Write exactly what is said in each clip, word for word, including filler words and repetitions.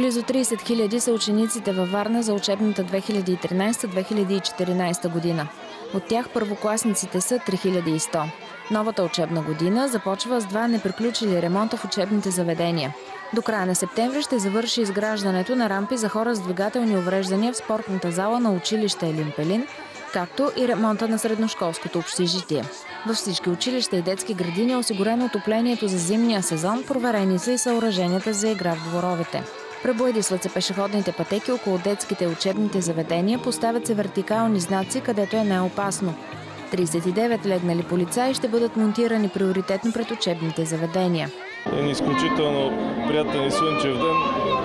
Близо трийсет хиляди са учениците във Варна за учебната две хиляди и тринайсета - две хиляди и четиринайсета година. От тях първокласниците са три хиляди и сто. Новата учебна година започва с два неприключили ремонта в учебните заведения. До края на септември ще завърши изграждането на рампи за хора с двигателни увреждания в спортната зала на училище Елин Пелин, както и ремонта на средношколското общежитие. Във всички училища и детски градини е осигурено отоплението за зимния сезон, проверени са и съоръженията за игра в дворовете. Пребоядисват се пешеходните пътеки около детските и учебните заведения, поставят се вертикални знаци, където е неопасно. трийсет и девет легнали полицаи ще бъдат монтирани приоритетно пред учебните заведения. Един изключително приятен и слънчев ден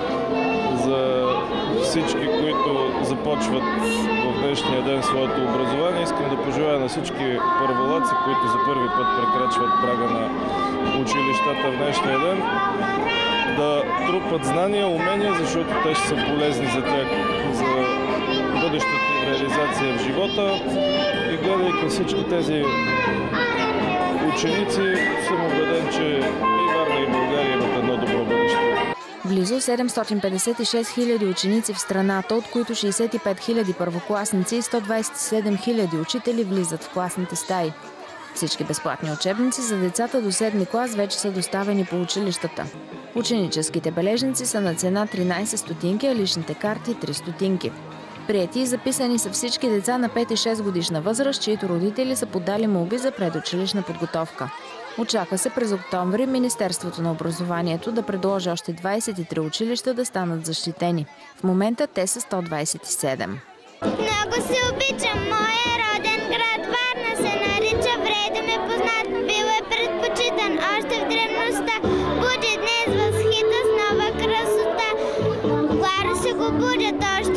за всички, които започват в днешния ден своето образование. Искам да пожелая на всички първолаци, които за първи път прекрачват прага на училищата в днешния ден, да трупат знания, умения, защото те ще са полезни за тях, за бъдещата реализация в живота. И гледайки всички тези ученици, съм убеден, че и Варна, и България имат едно добро бъдеще. Близо седемстотин петдесет и шест хиляди ученици в страната, от които шейсет и пет хиляди първокласници и сто двайсет и седем хиляди учители влизат в класните стаи. Всички безплатни учебници за децата до седми клас вече са доставени по училищата. Ученическите бележници са на цена тринайсет стотинки, а личните карти – три стотинки. Приети и записани са всички деца на пет и шест годишна възраст, чието родители са подали молби за предучилищна подготовка. Очаква се през октомври Министерството на образованието да предложи още двайсет и три училища да станат защитени. В момента те са сто двайсет и седем. Много се обичам, моя роден град Варна се нарича Вредо ме познат, бил е предпочитан още в древността, буди днес възхита с нова красота. Клари се го будят още